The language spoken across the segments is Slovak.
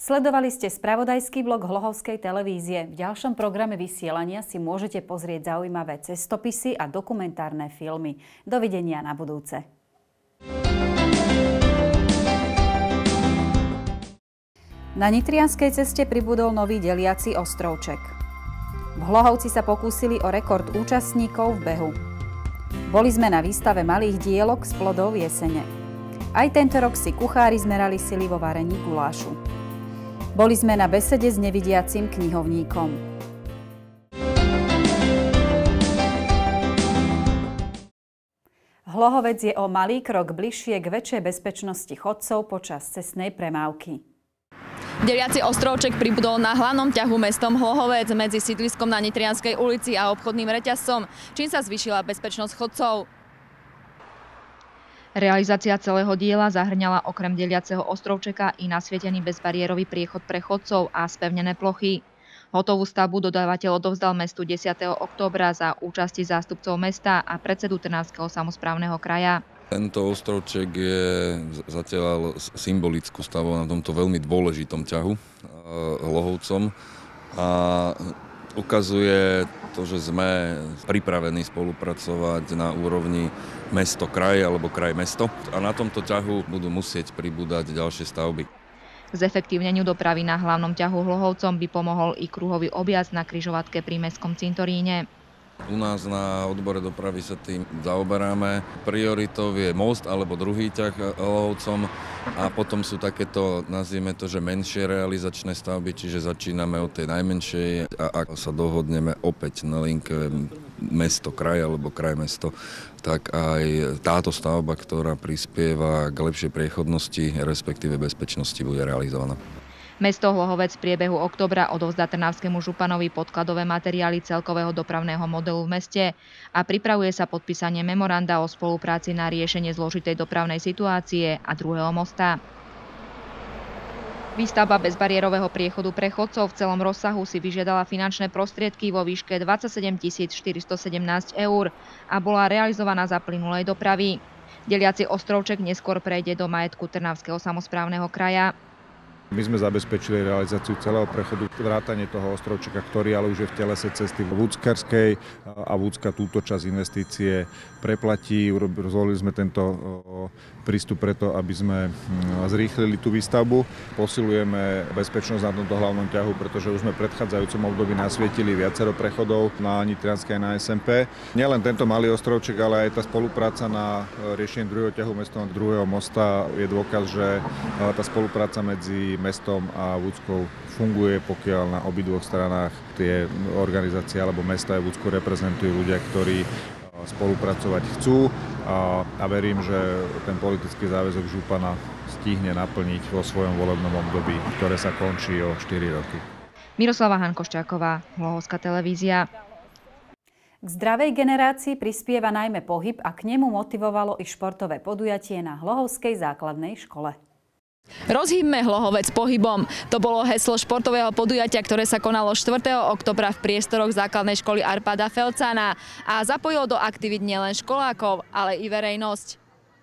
Sledovali ste spravodajský blog Hlohovskej televízie. V ďalšom programe vysielania si môžete pozrieť zaujímavé cestopisy a dokumentárne filmy. Dovidenia na budúce. Na Nitrianskej ceste pribudol nový deliaci ostrovček. V Hlohovci sa pokúsili o rekord účastníkov v behu. Boli sme na výstave malých dielok z plodov jesene. Aj tento rok si kuchári zmerali sily vo varení gulášu. Boli sme na besede s nevidiacim knihovníkom. Hlohovec je o malý krok bližšie k väčšej bezpečnosti chodcov počas cestnej premávky. Deliaci ostrovček pribudol na hlavnom ťahu mestom Hlohovec medzi sídliskom na Nitrianskej ulici a obchodným reťazcom, čím sa zvýšila bezpečnosť chodcov. Realizácia celého diela zahrňala okrem deliaceho ostrovčeka i nasvietený bezbariérový priechod pre chodcov a spevnené plochy. Hotovú stavbu dodávateľ odovzdal mestu 10. októbra za účasti zástupcov mesta a predsedu Trnavského samosprávneho kraja. Tento ostrovček je zatiaľ symbolickú stavbou na tomto veľmi dôležitom ťahu Hlohovcom a ukazuje to, že sme pripravení spolupracovať na úrovni mesto-kraj alebo kraj-mesto. A na tomto ťahu budú musieť pribúdať ďalšie stavby. K zefektívneniu dopravy na hlavnom ťahu Hlohovcom by pomohol i kruhový objazd na križovatke pri mestskom cintoríne. U nás na odbore dopravy sa tým zaoberáme. Prioritou je most alebo druhý ťah Hlohovcom a potom sú takéto, nazvime to, že menšie realizačné stavby, čiže začíname od tej najmenšej a ak sa dohodneme opäť na linke mesto-kraj alebo kraj-mesto, tak aj táto stavba, ktorá prispieva k lepšej priechodnosti, respektíve bezpečnosti, bude realizovaná. Mesto Hlohovec v priebehu októbra odovzdá trnavskému županovi podkladové materiály celkového dopravného modelu v meste a pripravuje sa podpísanie memoranda o spolupráci na riešenie zložitej dopravnej situácie a druhého mosta. Výstavba bezbariérového priechodu pre chodcov v celom rozsahu si vyžiadala finančné prostriedky vo výške 27 417 eur a bola realizovaná za plynulej dopravy. Deliaci ostrovček neskôr prejde do majetku Trnavského samosprávneho kraja. My sme zabezpečili realizáciu celého prechodu, vrátanie toho ostrovčeka, ktorý ale už je v telese cesty Vúckarskej a Vúcka túto časť investície preplatí. Rozvolili sme tento prístup preto, aby sme zrýchlili tú výstavbu. Posilujeme bezpečnosť na tomto hlavnom ťahu, pretože už sme v predchádzajúcom období nasvietili viacero prechodov na Nitrianskej a na SMP. Nielen tento malý ostrovček, ale aj tá spolupráca na riešenie druhého ťahu mestom druhého mosta je dôkaz, že tá spolupráca medzi mestom a Vúckou funguje, pokiaľ na obidvoch stranách tie organizácie alebo mesta a Vúcku reprezentujú ľudia, ktorí spolupracovať chcú a verím, že ten politický záväzok župana stihne naplniť vo svojom volebnom období, ktoré sa končí o 4 roky. Miroslava Hankoščáková, Hlohovská televízia. K zdravej generácii prispieva najmä pohyb a k nemu motivovalo i športové podujatie na Hlohovskej základnej škole. Rozhýbme Hlohovec pohybom. To bolo heslo športového podujatia, ktoré sa konalo 4. októbra v priestoroch základnej školy Arpada Felcana a zapojilo do aktivít nielen školákov, ale i verejnosť.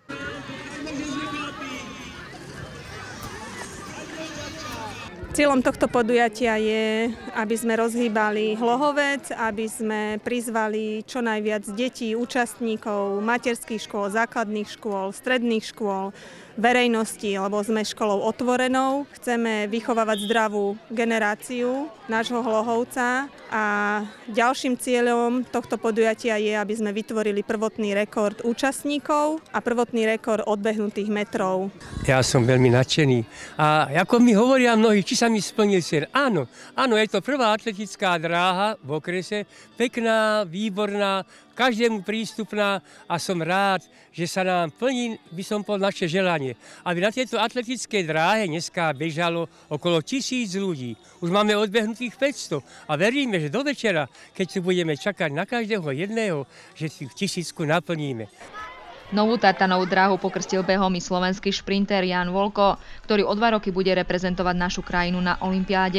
Cieľom tohto podujatia je, aby sme rozhýbali Hlohovec, aby sme prizvali čo najviac detí, účastníkov materských škôl, základných škôl, stredných škôl, verejnosti, lebo sme školou otvorenou. Chceme vychovávať zdravú generáciu nášho Hlohovca a ďalším cieľom tohto podujatia je, aby sme vytvorili prvotný rekord účastníkov a prvotný rekord odbehnutých metrov. Ja som veľmi nadšený a ako mi hovoria mnohí, či sa mi splnil sen. Áno, je to prvá atletická dráha v okrese, pekná, výborná, každému prístupná a som rád, že sa nám plní, by som povedal, naše želanie. Aby na tejto atletickej dráhe dneska bežalo okolo 1000 ľudí. Už máme odbehnutých 500 a veríme, že do večera, keď tu budeme čakať na každého jedného, že si 1000 naplníme. Novú tartanovú dráhu pokrstil behom i slovenský šprinter Jan Volko, ktorý o 2 roky bude reprezentovať našu krajinu na olympiáde.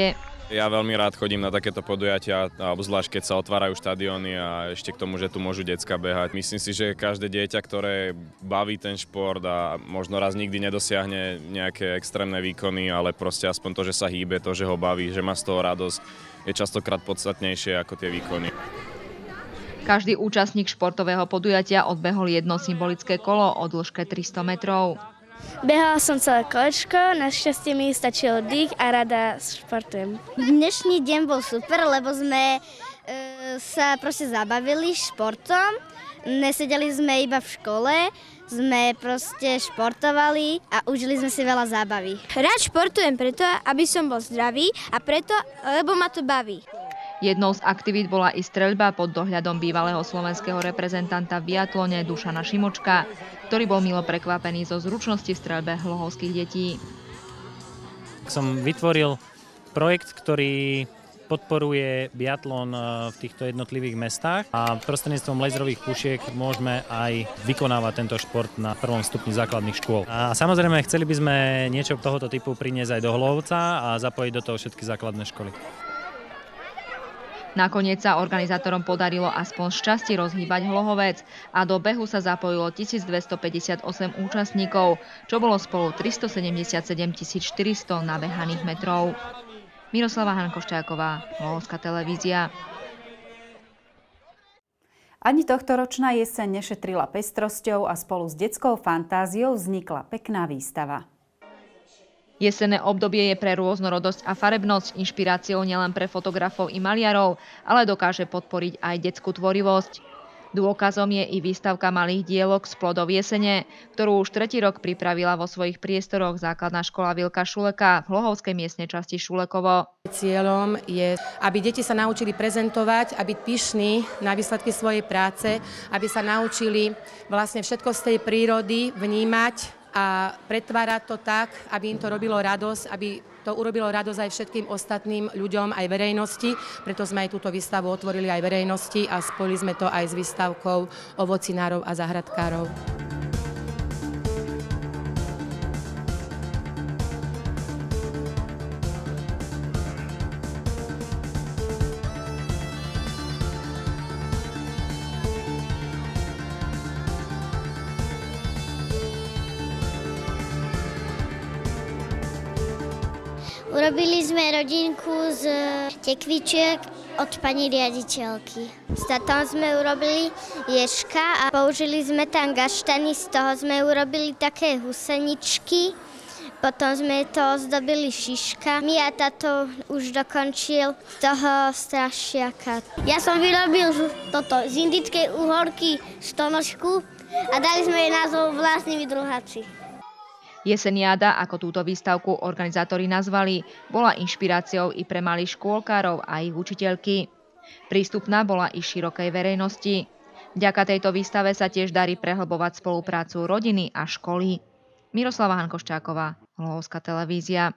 Ja veľmi rád chodím na takéto podujatia, obzvlášť keď sa otvárajú štadióny a ešte k tomu, že tu môžu decka behať. Myslím si, že každé dieťa, ktoré baví ten šport a možno raz nikdy nedosiahne nejaké extrémne výkony, ale proste aspoň to, že sa hýbe, to, že ho baví, že má z toho radosť, je častokrát podstatnejšie ako tie výkony. Každý účastník športového podujatia odbehol jedno symbolické kolo o dĺžke 300 metrov. Behala som celé kolečko, našťastie mi stačil dých a rada športujem. Dnešný deň bol super, lebo sme sa proste zabavili športom. Nesedeli sme iba v škole, sme proste športovali a užili sme si veľa zábavy. Rád športujem preto, aby som bol zdravý a preto, lebo ma to baví. Jednou z aktivít bola i streľba pod dohľadom bývalého slovenského reprezentanta v biatlone Dušana Šimočka, ktorý bol milo prekvapený zo zručnosti v streľbe hlohovských detí. Som vytvoril projekt, ktorý podporuje biatlon v týchto jednotlivých mestách a prostredníctvom laserových pušiek môžeme aj vykonávať tento šport na prvom stupni základných škôl. A samozrejme chceli by sme niečo tohoto typu priniesť aj do Hlohovca a zapojiť do toho všetky základné školy. Nakoniec sa organizátorom podarilo aspoň šťastie rozhýbať Hlohovec a do behu sa zapojilo 1258 účastníkov, čo bolo spolu 377 400 nabehaných metrov. Miroslava Hankošťáková, Hlohovská televízia. Ani tohtoročná jeseň nešetrila pestrosťou a spolu s detskou fantáziou vznikla pekná výstava. Jesenné obdobie je pre rôznorodosť a farebnosť inšpiráciou nielen pre fotografov i maliarov, ale dokáže podporiť aj detskú tvorivosť. Dôkazom je i výstavka malých dielok z plodov jesene, ktorú už 3. rok pripravila vo svojich priestoroch základná škola Vilka Šuleka v Hlohovskej miestnej časti Šulekovo. Cieľom je, aby deti sa naučili prezentovať a byť pyšní na výsledky svojej práce, aby sa naučili vlastne všetko z tej prírody vnímať a pretvárať to tak, aby im to robilo radosť, aby to urobilo radosť aj všetkým ostatným ľuďom, aj verejnosti. Preto sme aj túto výstavu otvorili aj verejnosti a spojili sme to aj s výstavkou ovocinárov a záhradkárov. Urobili sme rodinku z tekvičiek od pani riaditeľky. Tam sme urobili ježka a použili sme tam gaštany, z toho sme urobili také huseničky. Potom sme to ozdobili šiškami a táto už dokončil toho strašiaka. Ja som vyrobil toto z indickej uhorky stonožku a dali sme jej názov Vlastní druháci. Jeseniáda, ako túto výstavku organizátori nazvali, bola inšpiráciou i pre malých škôlkárov a ich učiteľky. Prístupná bola i širokej verejnosti. Vďaka tejto výstave sa tiež darí prehlbovať spoluprácu rodiny a školy. Miroslava Hankošťáková, Hlohovská televízia.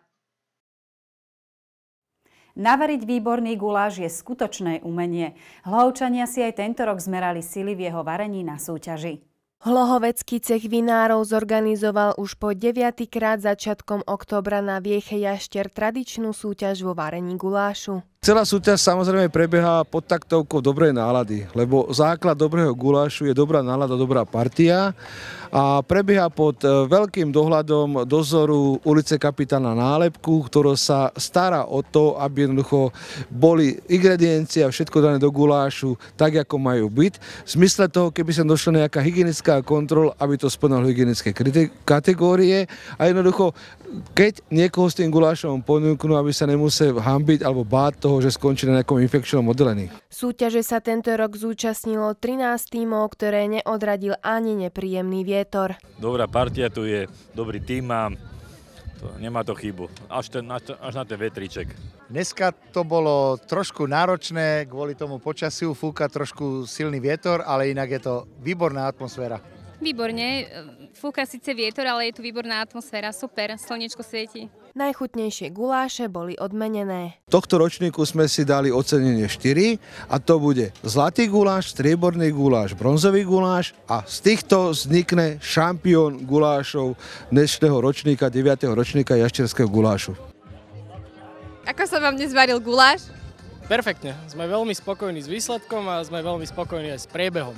Navariť výborný guláš je skutočné umenie. Hlohovčania si aj tento rok zmerali sily v jeho varení na súťaži. Hlohovecký cech vinárov zorganizoval už po 9. krát začiatkom októbra na Vieche Jašter tradičnú súťaž vo varení gulášu. Celá súťaž samozrejme prebieha pod taktovkou dobrej nálady, lebo základ dobrého gulášu je dobrá nálada, dobrá partia a prebieha pod veľkým dohľadom dozoru ulice Kapitána Nálepku, ktorá sa stará o to, aby jednoducho boli ingrediencie a všetko dané do gulášu tak, ako majú byť. V zmysle toho, keby sa došla nejaká hygienická kontrola, aby to splnilo hygienické kategórie a jednoducho, keď niekoho s tým gulášom ponúknú, aby sa nemusel hanbiť alebo báť toho, že skončí na nejakom infekčnom oddelení. Súťaže sa tento rok zúčastnilo 13 tímov, ktoré neodradil ani nepríjemný vietor. Dobrá partia tu je, dobrý tím mám, nemá to chybu, až na ten vetríček. Dneska to bolo trošku náročné, kvôli tomu počasiu fúka trošku silný vietor, ale inak je to výborná atmosféra. Výborne, fúka síce vietor, ale je tu výborná atmosféra, super, slnečko svieti. Najchutnejšie guláše boli odmenené. Tohto ročníku sme si dali ocenenie 4 a to bude zlatý guláš, strieborný guláš, bronzový guláš a z týchto vznikne šampión gulášov dnešného ročníka, 9. ročníka jašterského gulášu. Ako sa vám dnes varil guláš? Perfektne. Sme veľmi spokojní s výsledkom a sme veľmi spokojní aj s priebehom.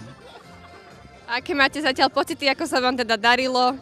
A aké máte zatiaľ pocity, ako sa vám teda darilo?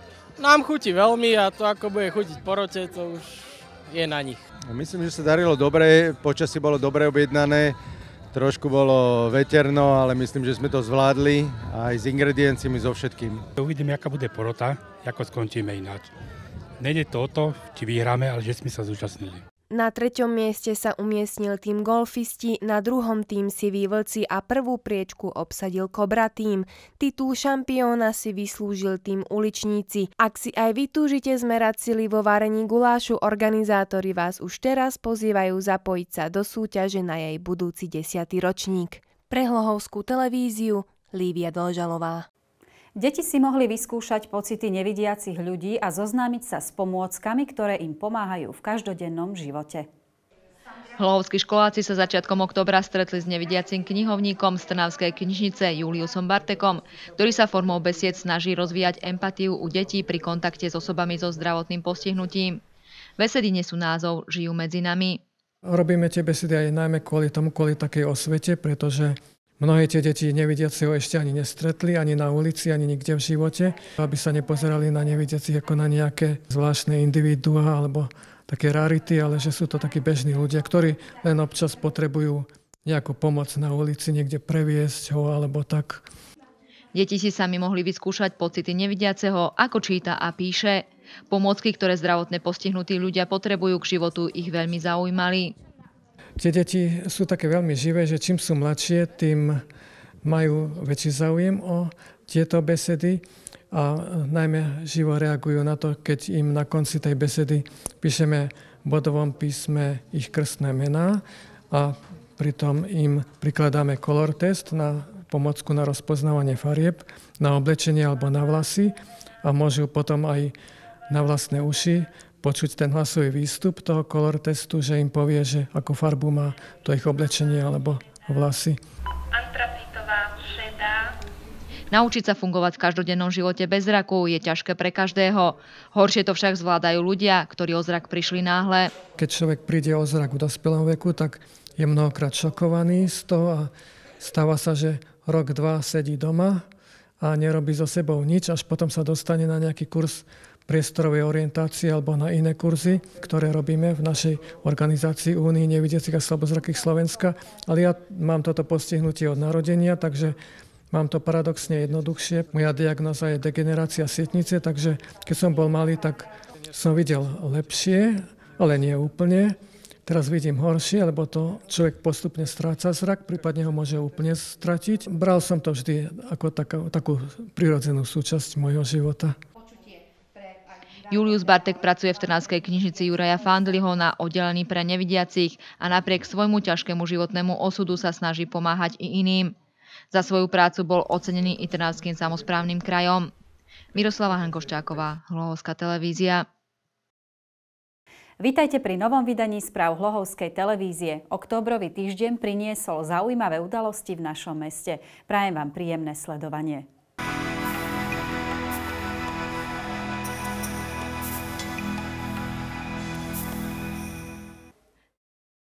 Nám chutí veľmi a to, ako bude chutiť porote, to už je na nich. Myslím, že sa darilo dobre, počasie bolo dobre objednané, trošku bolo veterno, ale myslím, že sme to zvládli aj s ingredienciami, so všetkým. Uvidíme, aká bude porota, ako skončíme ináč. Nejde to o to, či vyhráme, ale že sme sa zúčastnili. Na 3. mieste sa umiestnil tým golfisti, na 2. tým Siví vlci a prvú priečku obsadil Kobra tým. Titul šampióna si vyslúžil tým Uličníci. Ak si aj vy túžite zmerať sily vo varení gulášu, organizátori vás už teraz pozývajú zapojiť sa do súťaže na jej budúci 10. ročník. Pre Hlohovskú televíziu Lívia Dolžalová. Deti si mohli vyskúšať pocity nevidiacich ľudí a zoznámiť sa s pomôckami, ktoré im pomáhajú v každodennom živote. Hlohovskí školáci sa začiatkom októbra stretli s nevidiacim knihovníkom z Trnavskej knižnice Juliusom Bartekom, ktorý sa formou besied snaží rozvíjať empatiu u detí pri kontakte s osobami so zdravotným postihnutím. Besedy nesú názov Žijú medzi nami. Robíme tie besedy aj najmä kvôli takej osvete, pretože mnohé tie deti nevidiaceho ešte ani nestretli, ani na ulici, ani nikde v živote, aby sa nepozerali na nevidiacich ako na nejaké zvláštne individuá alebo také rarity, ale že sú to takí bežní ľudia, ktorí len občas potrebujú nejakú pomoc na ulici, niekde previesť ho alebo tak. Deti si sami mohli vyskúšať pocity nevidiaceho, ako číta a píše. Pomôcky, ktoré zdravotne postihnutí ľudia potrebujú k životu, ich veľmi zaujímali. Tie deti sú také veľmi živé, že čím sú mladšie, tým majú väčší záujem o tieto besedy a najmä živo reagujú na to, keď im na konci tej besedy píšeme v bodovom písme ich krstné mená a pritom im prikladáme color test na pomôcku na rozpoznávanie farieb, na oblečenie alebo na vlasy a môžu potom aj na vlastné uši počuť ten hlasový výstup toho color testu, že im povie, že akú farbu má to ich oblečenie alebo vlasy. Antracitová, šedá. Naučiť sa fungovať v každodennom živote bez zraku je ťažké pre každého. Horšie to však zvládajú ľudia, ktorí o zrak prišli náhle. Keď človek príde o zrak v dospelom veku, tak je mnohokrát šokovaný z toho a stáva sa, že rok, dva sedí doma a nerobí so sebou nič, až potom sa dostane na nejaký kurz priestorovej orientácie alebo na iné kurzy, ktoré robíme v našej organizácii Únii nevidiacich a slabozrakých Slovenska. Ale ja mám toto postihnutie od narodenia, takže mám to paradoxne jednoduchšie. Moja diagnóza je degenerácia sietnice, takže keď som bol malý, tak som videl lepšie, ale nie úplne. Teraz vidím horšie, lebo to človek postupne stráca zrak, prípadne ho môže úplne stratiť. Bral som to vždy ako takú prirodzenú súčasť môjho života. Julius Bartek pracuje v Trnavskej knižnici Juraja Fandliho na oddelení pre nevidiacich a napriek svojmu ťažkému životnému osudu sa snaží pomáhať i iným. Za svoju prácu bol ocenený i Trnavským samosprávnym krajom. Miroslava Hankoščáková, Hlohovská televízia. Vítajte pri novom vydaní správ Hlohovskej televízie. Októbrový týždeň priniesol zaujímavé udalosti v našom meste. Prajem vám príjemné sledovanie.